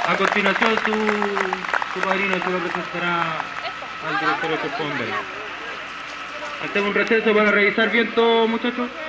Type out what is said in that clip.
A continuación su padrino se lo presentará al director de corresponde. Hacemos un receso para revisar bien todo, muchachos.